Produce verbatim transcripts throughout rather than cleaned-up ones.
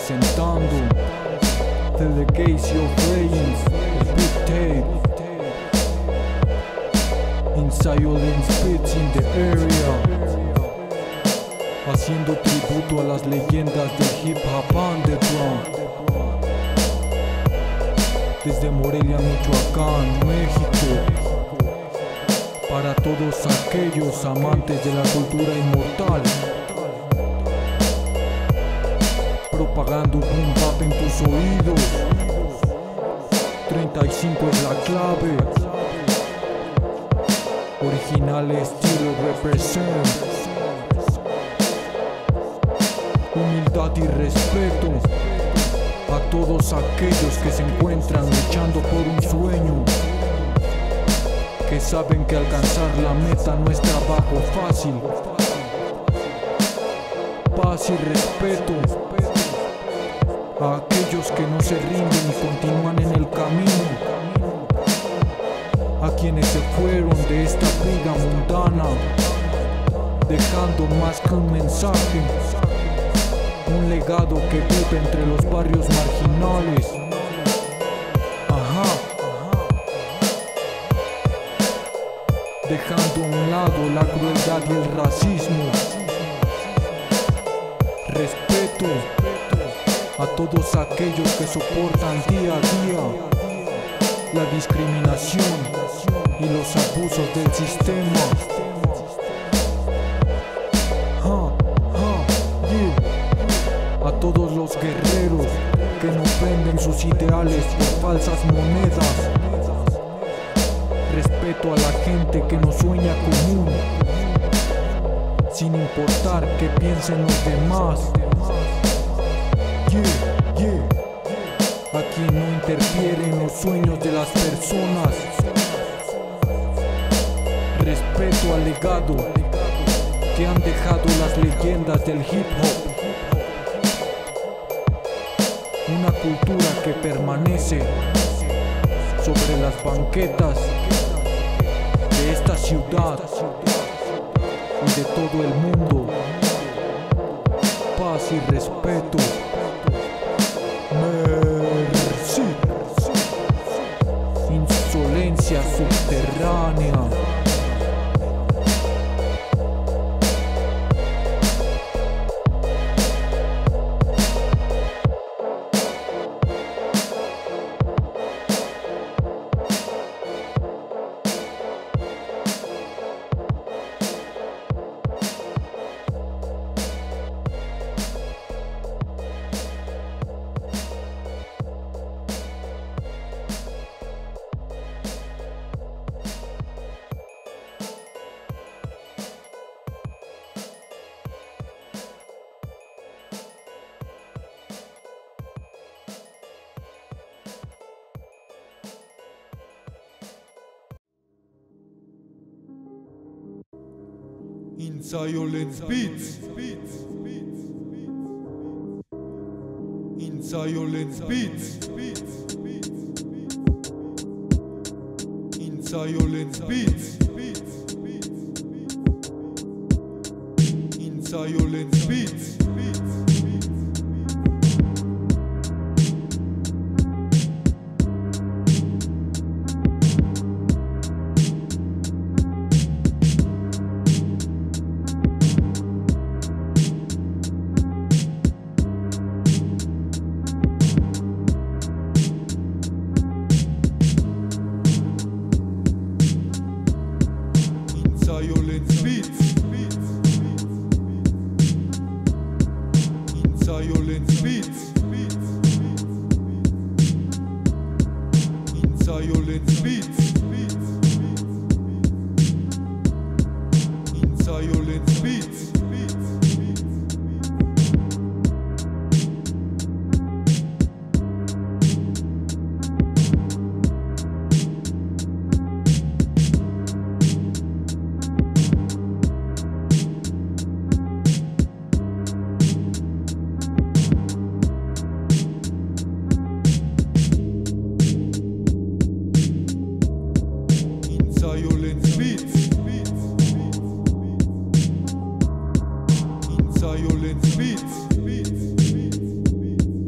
presentando The Legacy of Legends, Big Tape, Insciolence Beats in the area, haciendo tributo a las leyendas del hip hop underground. Desde Morelia, Michoacán, México, para todos aquellos amantes de la cultura inmortal, propagando boom bap en tus oídos. Treinta y cinco es la clave, original estilo represent, humildad y respeto a todos aquellos que se encuentran luchando por un sueño, que saben que alcanzar la meta no es trabajo fácil. Paz y respeto a aquellos que no se rinden y continúan en el camino, a quienes se fueron de esta vida mundana, dejando más que un mensaje, un legado que vive entre los barrios marginales. Ajá. Dejando a un lado la crueldad y el racismo. Respeto a todos aquellos que soportan día a día la discriminación y los abusos del sistema. Ha, ha, yeah. A todos los guerreros que no venden sus ideales por falsas monedas. Respeto a la gente que no sueña común, sin importar qué piensen los demás. Yeah, yeah. A quien no interfiere en los sueños de las personas. Respeto al legado que han dejado las leyendas del hip hop. Una cultura que permanece sobre las banquetas de esta ciudad y de todo el mundo. Paz y respeto. Merci. Insolencia subterránea. Insciolence Beats. Insciolence Beats. Insciolence Beats. Insciolence Beats. Insciolence Beats. Insciolence Beats. Insciolence Beats. Insciolence Beats. Insciolence Beats.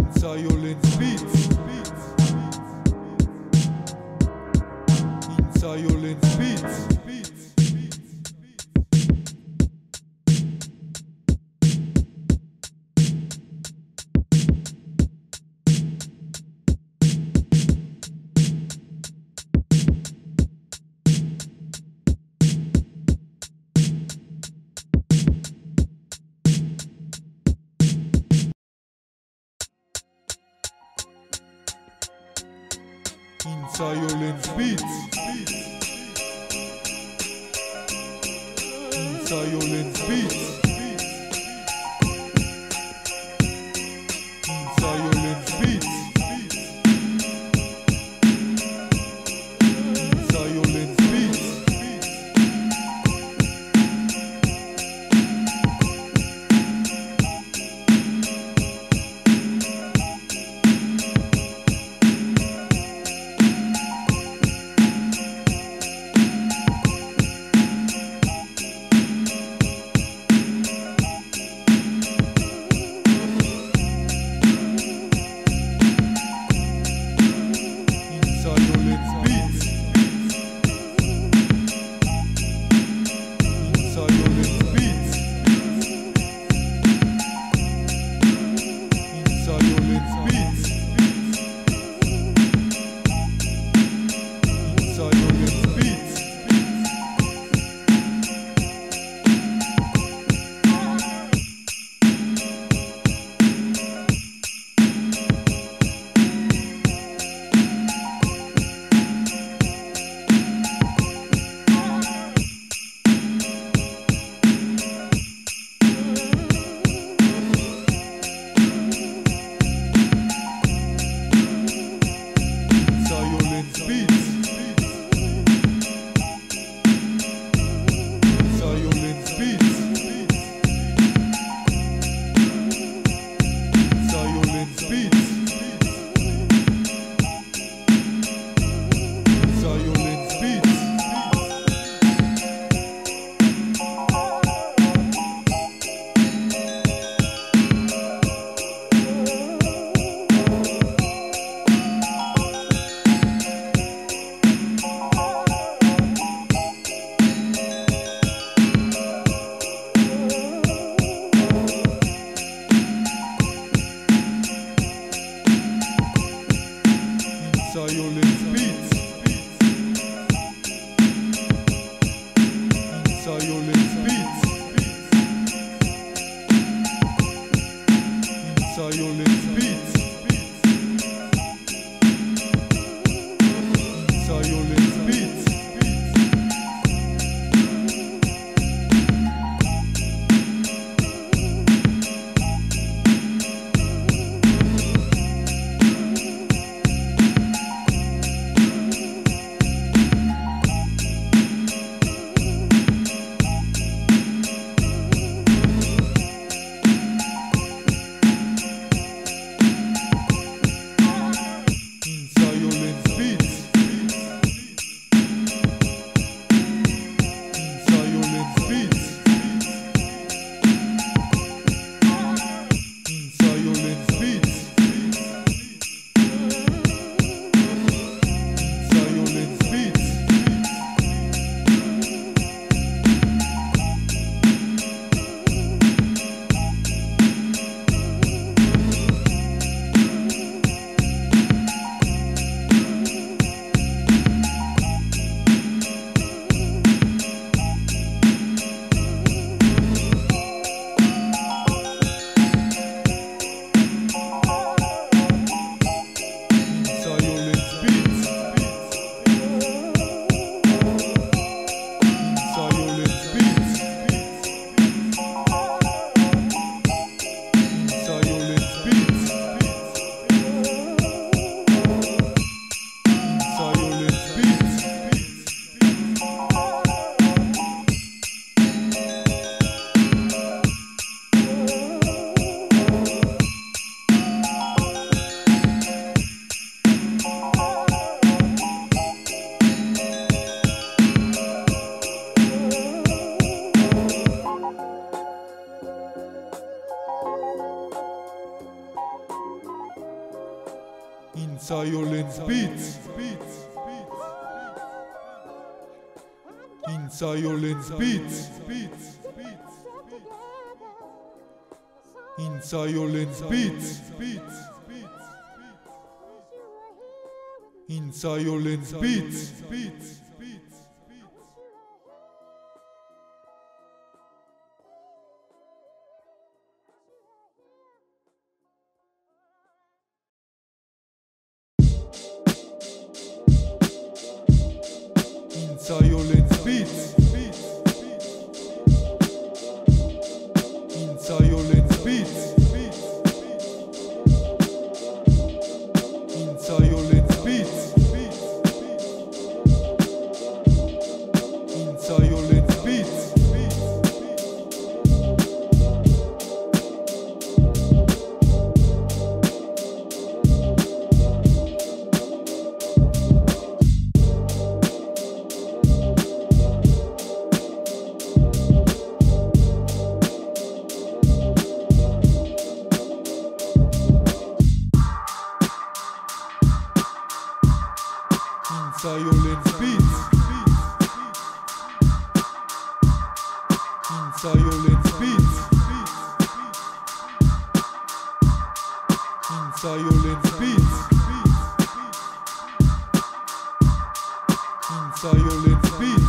Insciolence Beats. Insciolence Beats. Insciolence Beats. Insciolence Beats. Insciolence Beats. Insciolence Beats. Insciolence Beats. Insciolence Beats. Insciolence Beats. Insciolence Beats. In Silence Beats. In Silence Beats. In Silence Beats. In Silence Beats. In Silence Beats. In Silence Beats. In Silence Beats. In Silence Beats. Silence Beats. In Silence Beats. In Silence Beats. In Silence Beats.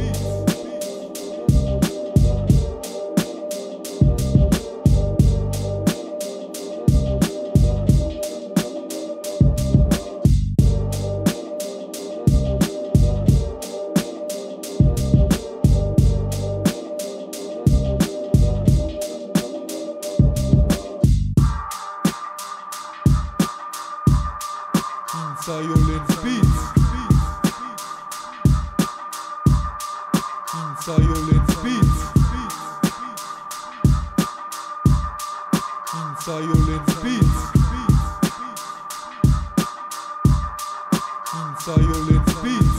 Silence Beats. In Silence Beats. In Silence Beats. In Silence Beats.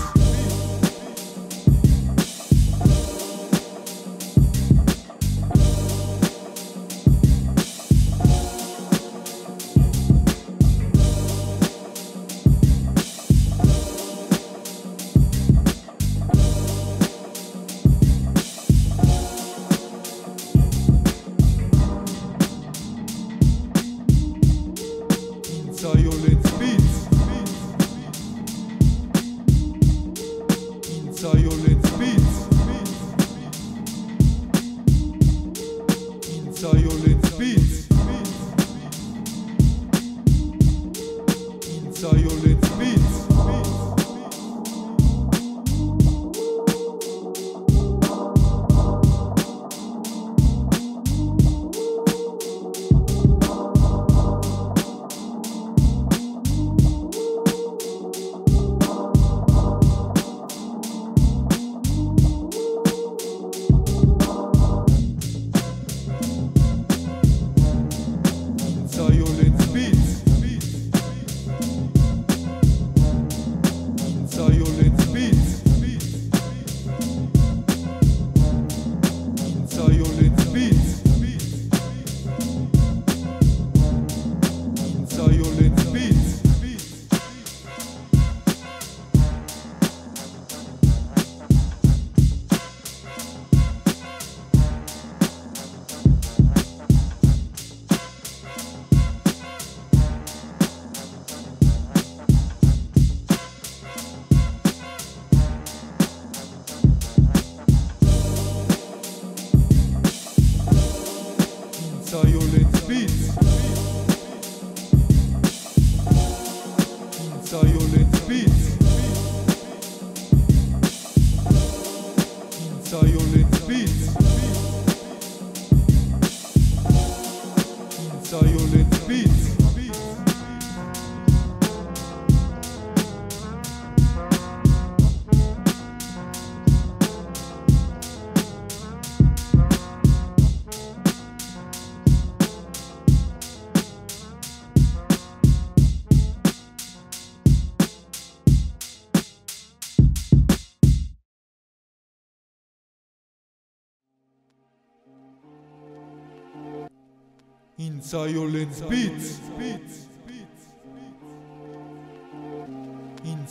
Silence Beats. In Silence Beats. In Silence Beats. In Silence Beats. Silence Beats. In Silence Beats. In Silence Beats. In Silence Beats. Silence Beats. In Silence Beats. In Silence Beats. In Silence Beats. In Silence Beats.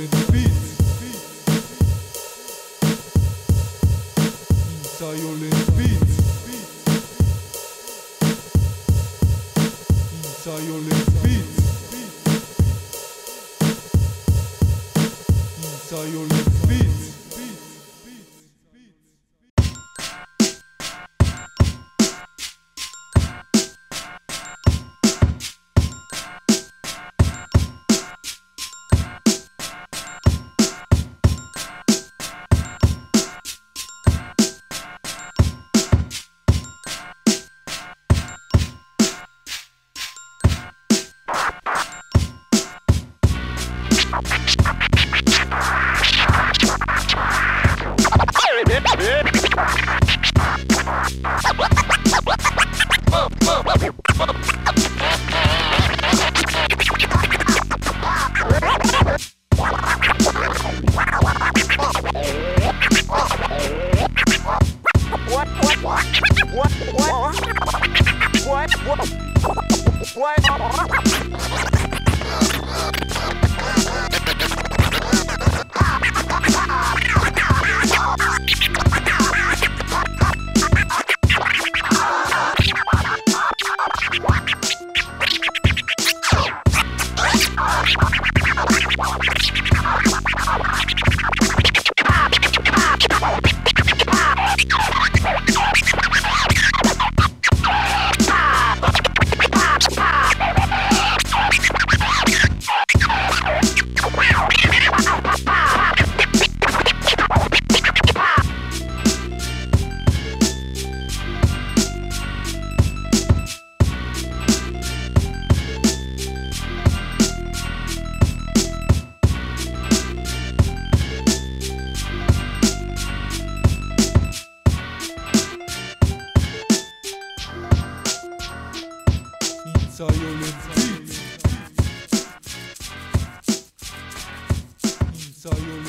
Insayolent Beats. Insayolent Beats. Insayolent Beats. Insayolent Beats. Insayolent Beats. Insayolent